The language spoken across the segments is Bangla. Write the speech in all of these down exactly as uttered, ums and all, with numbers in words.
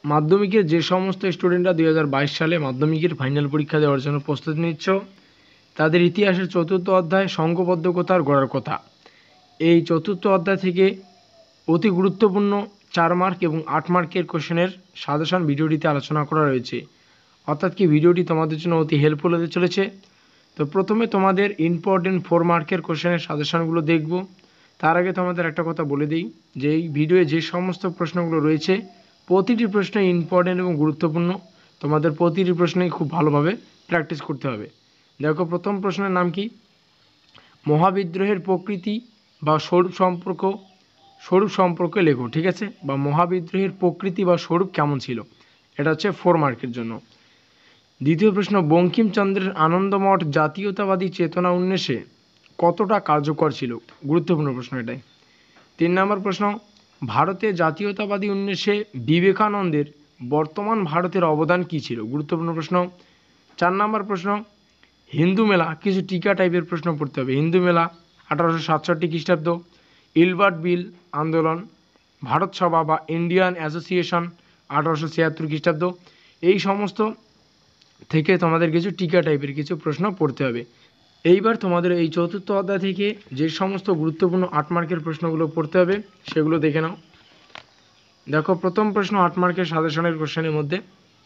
মাধ্যমিকের যে সমস্ত স্টুডেন্টরা দুই হাজার বাইশ সালে মাধ্যমিকের ফাইনাল পরীক্ষা দেওয়ার জন্য প্রস্তুতি নিচ্ছ, তাদের ইতিহাসের চতুর্থ অধ্যায় সংঘবদ্ধকতার গড়ার কথা, এই চতুর্থ অধ্যায় থেকে অতি গুরুত্বপূর্ণ চার মার্ক এবং আট মার্কের কোশ্চেনের সাজেশন ভিডিওটিতে আলোচনা করা রয়েছে। অর্থাৎ কি ভিডিওটি তোমাদের জন্য অতি হেল্পফুল হতে চলেছে। তো প্রথমে তোমাদের ইম্পর্টেন্ট ফোর মার্কের কোশ্চেনের সাজেশনগুলো দেখব। তার আগে তোমাদের একটা কথা বলে দিই যে এই ভিডিওয়ে যে সমস্ত প্রশ্নগুলো রয়েছে প্রতিটি প্রশ্ন ইম্পর্টেন্ট এবং গুরুত্বপূর্ণ। তোমাদের প্রতিটি প্রশ্নেই খুব ভালোভাবে প্র্যাকটিস করতে হবে। দেখো, প্রথম প্রশ্নের নাম কি? মহাবিদ্রোহের প্রকৃতি বা স্বরূপ সম্পর্ক স্বরূপ সম্পর্কে লেখো। ঠিক আছে, বা মহাবিদ্রোহের প্রকৃতি বা স্বরূপ কেমন ছিল, এটা হচ্ছে ফোর মার্কের জন্য। দ্বিতীয় প্রশ্ন, বঙ্কিমচন্দ্রের আনন্দমঠ জাতীয়তাবাদী চেতনা উন্মেষে কতটা কার্যকর ছিল? গুরুত্বপূর্ণ প্রশ্ন এটাই। তিন নম্বর প্রশ্ন, ভারতে জাতীয়তাবাদী উন্মেষে বিবেকানন্দের বর্তমান ভারতের অবদান কী ছিল? গুরুত্বপূর্ণ প্রশ্ন। চার নম্বর প্রশ্ন, হিন্দু মেলা, কিছু টিকা টাইপের প্রশ্ন পড়তে হবে। হিন্দু মেলা আঠারোশো সাতষট্টি খ্রিস্টাব্দ, ইলবার্ট বিল আন্দোলন, ভারত সভা বা ইন্ডিয়ান অ্যাসোসিয়েশন আঠারোশো ছিয়াত্তর খ্রিস্টাব্দ, এই সমস্ত থেকে তোমাদের কিছু টিকা টাইপের কিছু প্রশ্ন পড়তে হবে। এইবার তোমাদের এই চতুর্থ অধ্যায় থেকে যে সমস্ত গুরুত্বপূর্ণ আট মার্কের প্রশ্নগুলো পড়তে হবে সেগুলো দেখে নাও। দেখো, প্রথম প্রশ্ন আট মার্কের সাজেশনের কোশ্চেনের মধ্যে,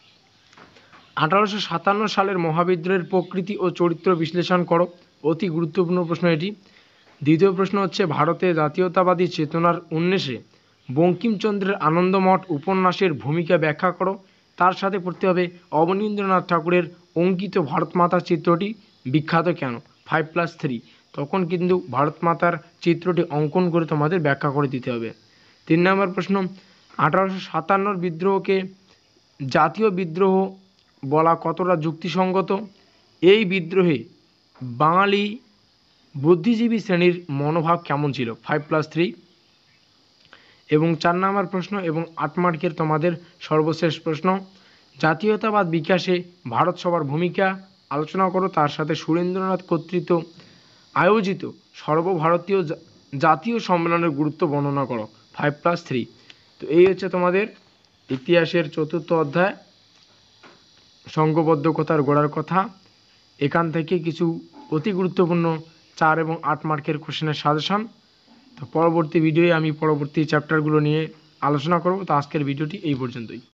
আঠারোশো সাতান্ন সালের মহাবিদ্রোহের প্রকৃতি ও চরিত্র বিশ্লেষণ করো। অতি গুরুত্বপূর্ণ প্রশ্ন এটি। দ্বিতীয় প্রশ্ন হচ্ছে, ভারতে জাতীয়তাবাদী চেতনার উন্মেষে বঙ্কিমচন্দ্রের আনন্দমঠ উপন্যাসের ভূমিকা ব্যাখ্যা করো। তার সাথে পড়তে হবে অবনীন্দ্রনাথ ঠাকুরের অঙ্কিত ভারত মাতার চিত্রটি বিখ্যাত কেন? ফাইভ প্লাস থ্রি, তখন কিন্তু ভারত মাতার চিত্রটি অঙ্কন করে তোমাদের ব্যাখ্যা করে দিতে হবে। তিন নম্বর প্রশ্ন, আঠারোশো সাতান্নর বিদ্রোহকে জাতীয় বিদ্রোহ বলা কতটা যুক্তিসঙ্গত? এই বিদ্রোহে বাঙালি বুদ্ধিজীবী শ্রেণীর মনোভাব কেমন ছিল? Five plus three. এবং চার নম্বর প্রশ্ন এবং আট মার্কের তোমাদের সর্বশেষ প্রশ্ন, জাতীয়তাবাদ বিকাশে ভারত সভার ভূমিকা আলোচনা করো। তার সাথে সুরেন্দ্রনাথ কর্তৃক আয়োজিত সর্বভারতীয় জাতীয় সম্মেলনের গুরুত্ব বর্ণনা করো। Five plus three. তো এই হচ্ছে তোমাদের ইতিহাসের চতুর্থ অধ্যায় সংঘবদ্ধকতার গোড়ার কথা। এখান থেকে কিছু অতি গুরুত্বপূর্ণ চার এবং আট মার্কের কোশ্চেনের সাজেশন। তো পরবর্তী ভিডিওয়ে আমি পরবর্তী চ্যাপ্টারগুলো নিয়ে আলোচনা করব। তো আজকের ভিডিওটি এই পর্যন্তই।